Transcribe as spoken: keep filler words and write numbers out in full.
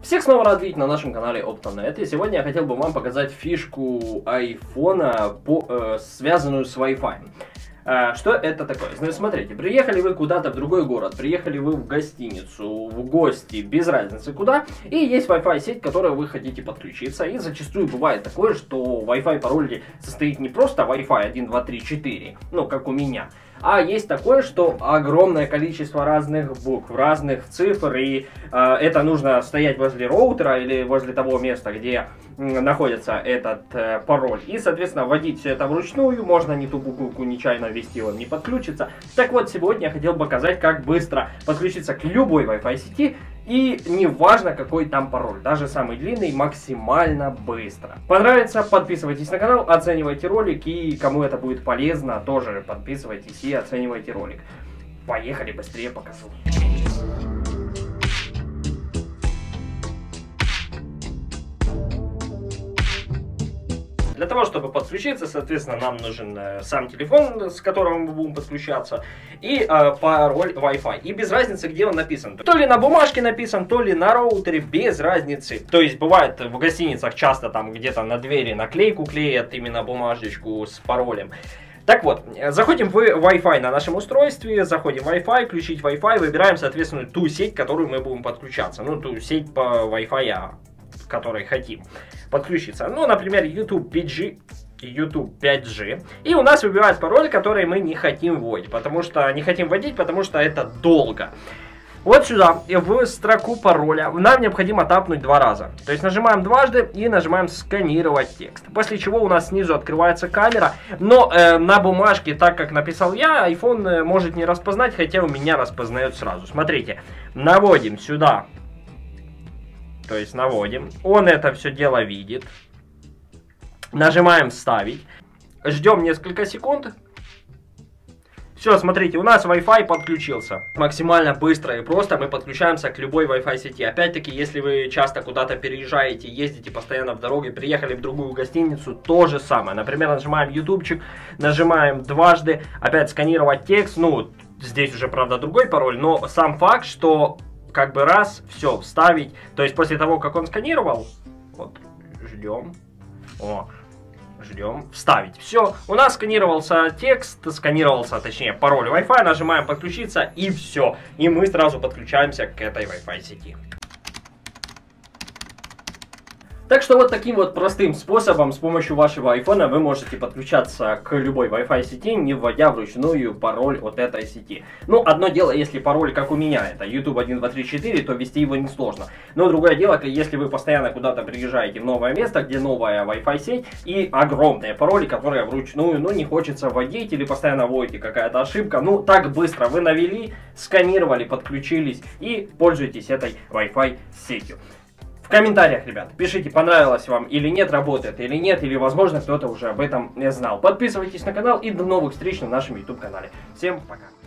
Всех снова рад видеть на нашем канале Optonet, и сегодня я хотел бы вам показать фишку айфона, по, э, связанную с Wi-Fi. Э, что это такое? Значит, смотрите, приехали вы куда-то в другой город, приехали вы в гостиницу, в гости, без разницы куда, и есть Wi-Fi сеть, к которой вы хотите подключиться, и зачастую бывает такое, что Wi-Fi пароль состоит не просто Wi-Fi один, два, три, четыре, ну как у меня, а есть такое, что огромное количество разных букв, разных цифр, и э, это нужно стоять возле роутера или возле того места, где э, находится этот э, пароль. И, соответственно, вводить все это вручную, можно не ту букву нечаянно ввести, он не подключится. Так вот, сегодня я хотел показать, как быстро подключиться к любой Wi-Fi сети, и не важно, какой там пароль, даже самый длинный, максимально быстро. Понравится, подписывайтесь на канал, оценивайте ролик, и кому это будет полезно, тоже подписывайтесь и оценивайте ролик. Поехали, быстрее покажу. Для того, чтобы подключиться, соответственно, нам нужен э, сам телефон, с которым мы будем подключаться, и э, пароль Wi-Fi. И без разницы, где он написан. То ли на бумажке написан, то ли на роутере, без разницы. То есть, бывает в гостиницах часто там где-то на двери наклейку клеят, именно бумажечку с паролем. Так вот, заходим в Wi-Fi на нашем устройстве, заходим в Wi-Fi, включить Wi-Fi, выбираем, соответственно, ту сеть, к которой мы будем подключаться. Ну, ту сеть по Wi-Fi, которой хотим подключиться. Ну, например, YouTube пять джи, YouTube пять джи. И у нас выбивает пароль, который мы не хотим вводить, потому что не хотим вводить, потому что это долго. Вот сюда, в строку пароля, нам необходимо тапнуть два раза. То есть нажимаем дважды и нажимаем сканировать текст. После чего у нас снизу открывается камера. Но э, на бумажке, так как написал я, iPhone э, может не распознать, хотя у меня распознает сразу. Смотрите, наводим сюда. То есть наводим. Он это все дело видит. Нажимаем «Вставить». Ждем несколько секунд. Все, смотрите, у нас Wi-Fi подключился. Максимально быстро и просто мы подключаемся к любой Wi-Fi сети. Опять-таки, если вы часто куда-то переезжаете, ездите постоянно в дороге, приехали в другую гостиницу, то же самое. Например, нажимаем ютубчик, нажимаем дважды, опять сканировать текст. Ну, здесь уже, правда, другой пароль, но сам факт, что как бы раз, все, вставить. То есть после того, как он сканировал, вот, ждем, о, ждем, вставить. Все, у нас сканировался текст, сканировался, точнее, пароль Wi-Fi, нажимаем подключиться, и все. И мы сразу подключаемся к этой Wi-Fi сети. Так что вот таким вот простым способом с помощью вашего айфона вы можете подключаться к любой Wi-Fi сети, не вводя вручную пароль от этой сети. Ну, одно дело, если пароль, как у меня, это YouTube один, два, три, четыре, то ввести его несложно. Но другое дело, если вы постоянно куда-то приезжаете в новое место, где новая Wi-Fi сеть и огромные пароли, которые вручную, ну, не хочется вводить, или постоянно вводите какая-то ошибка. Ну, так быстро вы навели, сканировали, подключились и пользуетесь этой Wi-Fi сетью. В комментариях, ребят, пишите, понравилось вам или нет, работает или нет, или, возможно, кто-то уже об этом не знал. Подписывайтесь на канал и до новых встреч на нашем YouTube канале. Всем пока!